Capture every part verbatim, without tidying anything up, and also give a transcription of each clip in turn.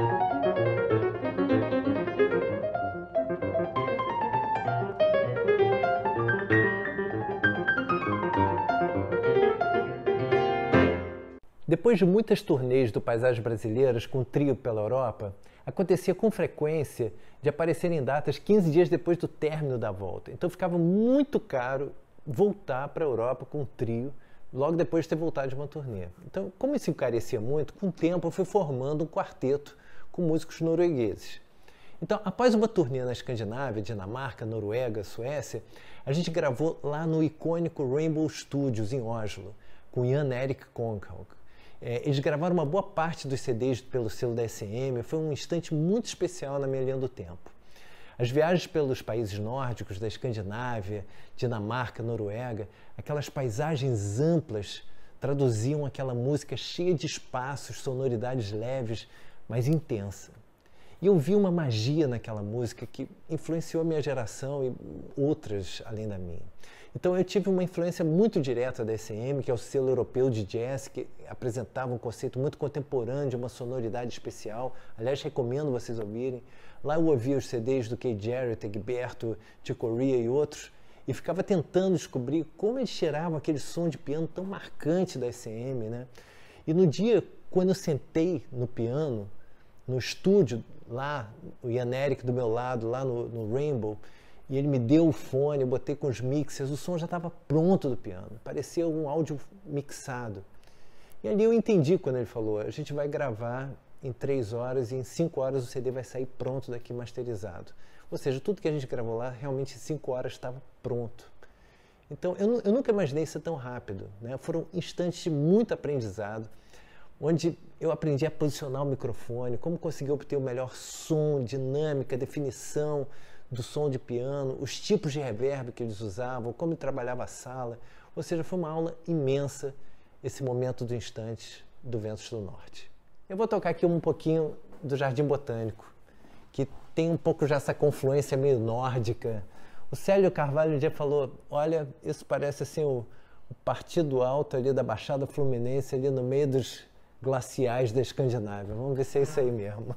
Depois de muitas turnês do Paisagens Brasileiras com trio pela Europa, acontecia com frequência de aparecer em datas quinze dias depois do término da volta. Então ficava muito caro voltar para a Europa com um trio logo depois de ter voltado de uma turnê. Então, como isso encarecia muito, com o tempo eu fui formando um quarteto com músicos noruegueses. Então, após uma turnê na Escandinávia, Dinamarca, Noruega, Suécia, a gente gravou lá no icônico Rainbow Studios, em Oslo, com Jan Erik Konkhaug. É, eles gravaram uma boa parte dos C Ds pelo selo da S M, foi um instante muito especial na minha linha do tempo. As viagens pelos países nórdicos, da Escandinávia, Dinamarca, Noruega, aquelas paisagens amplas traduziam aquela música cheia de espaços, sonoridades leves, mas intensa. E eu vi uma magia naquela música que influenciou a minha geração e outras além da minha. Então eu tive uma influência muito direta da S M, que é o selo europeu de jazz, que apresentava um conceito muito contemporâneo, de uma sonoridade especial. Aliás, recomendo vocês ouvirem. Lá eu ouvia os C Ds do Keith Jarrett, Egberto, Chick Corea e outros, e ficava tentando descobrir como eles tiravam aquele som de piano tão marcante da S M, né? E no dia, quando eu sentei no piano, no estúdio, lá, o Jan Erik do meu lado, lá no, no Rainbow, e ele me deu o fone, eu botei com os mixers, o som já estava pronto do piano, parecia um áudio mixado. E ali eu entendi quando ele falou, a gente vai gravar em três horas e em cinco horas o C D vai sair pronto daqui, masterizado. Ou seja, tudo que a gente gravou lá, realmente em cinco horas estava pronto. Então, eu, eu nunca imaginei isso tão rápido, né? Foram instantes de muito aprendizado, onde eu aprendi a posicionar o microfone, como conseguir obter o melhor som, dinâmica, definição do som de piano, os tipos de reverb que eles usavam, como trabalhava a sala. Ou seja, foi uma aula imensa esse momento do instante do Ventos do Norte. Eu vou tocar aqui um pouquinho do Jardim Botânico, que tem um pouco já essa confluência meio nórdica. O Célio Carvalho um dia falou, olha, isso parece assim o, o partido alto ali da Baixada Fluminense, ali no meio dos glaciais da Escandinávia. Vamos ver se é isso aí mesmo.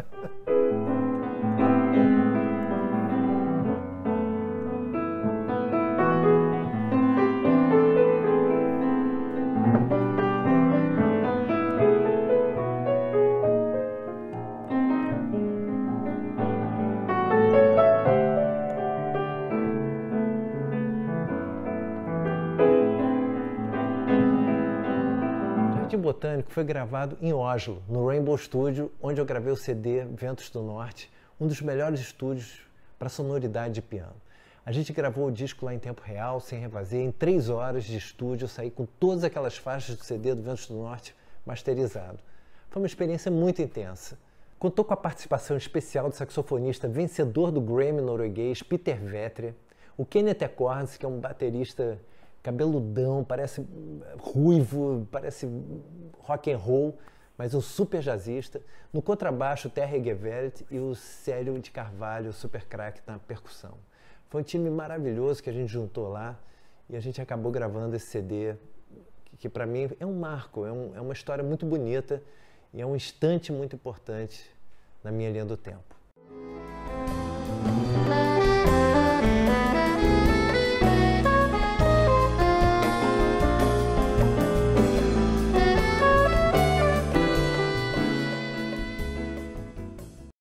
O Jardim Botânico foi gravado em Oslo, no Rainbow Studio, onde eu gravei o C D Ventos do Norte, um dos melhores estúdios para sonoridade de piano. A gente gravou o disco lá em tempo real, sem refazer, em três horas de estúdio, eu saí com todas aquelas faixas do C D do Ventos do Norte masterizado. Foi uma experiência muito intensa. Contou com a participação especial do saxofonista vencedor do Grammy norueguês, Peter Vetre, o Kenneth Acorns, que é um baterista cabeludão, parece ruivo, parece rock and roll, mas um super jazzista. No contrabaixo, Terje Gevelt e o Célio de Carvalho, super craque na percussão. Foi um time maravilhoso que a gente juntou lá e a gente acabou gravando esse C D, que, que para mim é um marco, é, um, é uma história muito bonita e é um instante muito importante na minha linha do tempo.